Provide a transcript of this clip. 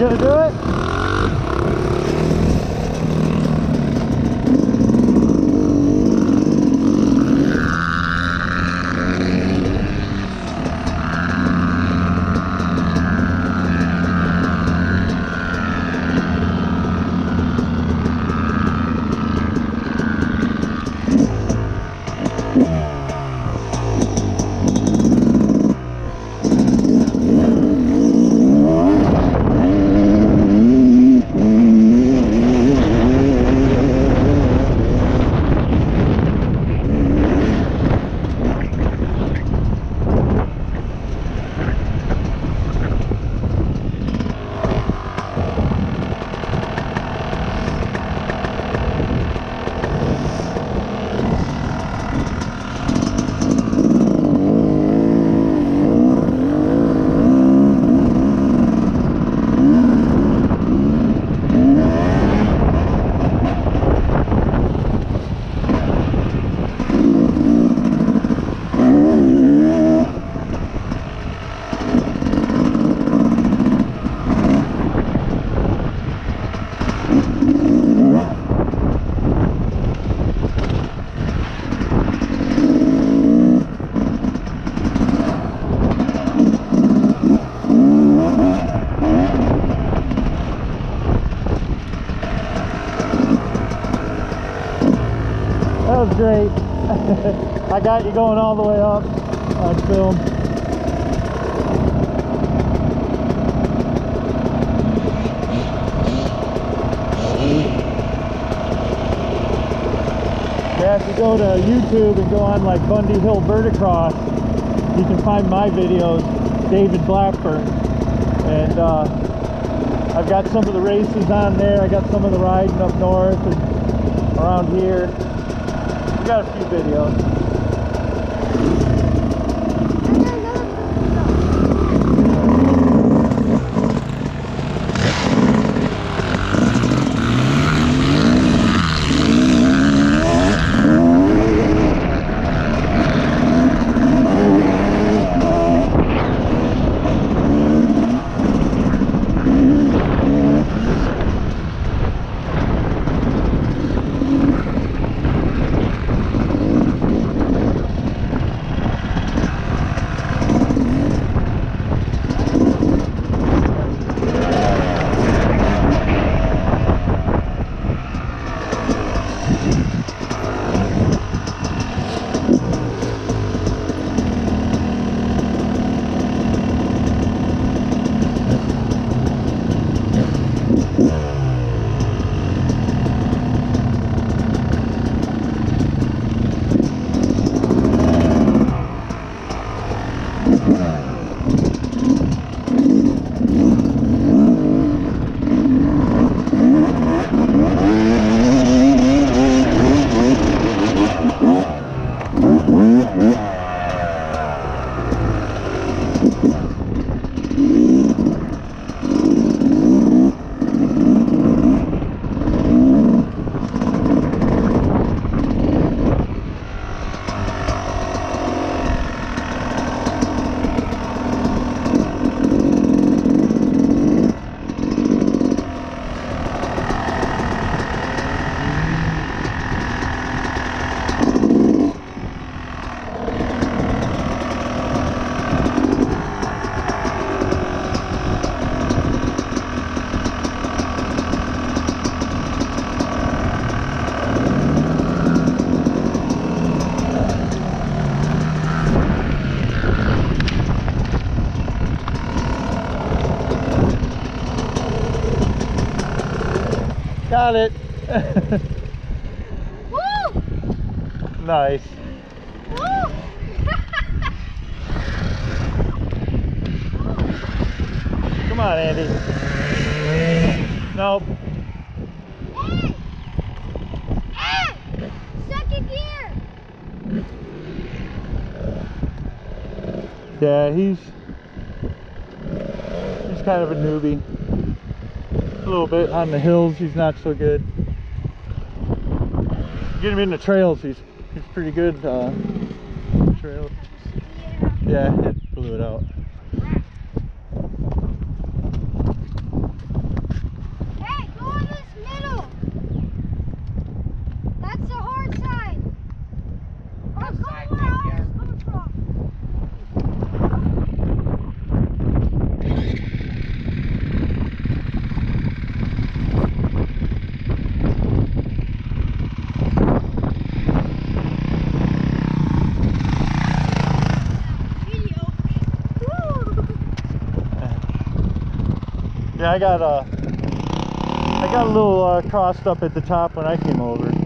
gonna do it? That was great. I got you going all the way up on film. Yeah, if you go to YouTube and go on like Bundy Hill verticross, you can find my videos, David Blackburn. And I've got some of the races on there. I got some of the riding up north and around here. We got a few videos. Got it. Woo! Nice. Woo! Come on, Andy. Nope. Hey! Hey! Second gear! Yeah, he's kind of a newbie. A little bit on the hills, he's not so good. Get him in the trails, he's pretty good. Trails. Yeah, it blew it out. That's where I was coming from. Yeah, I got a little crossed up at the top when I came over.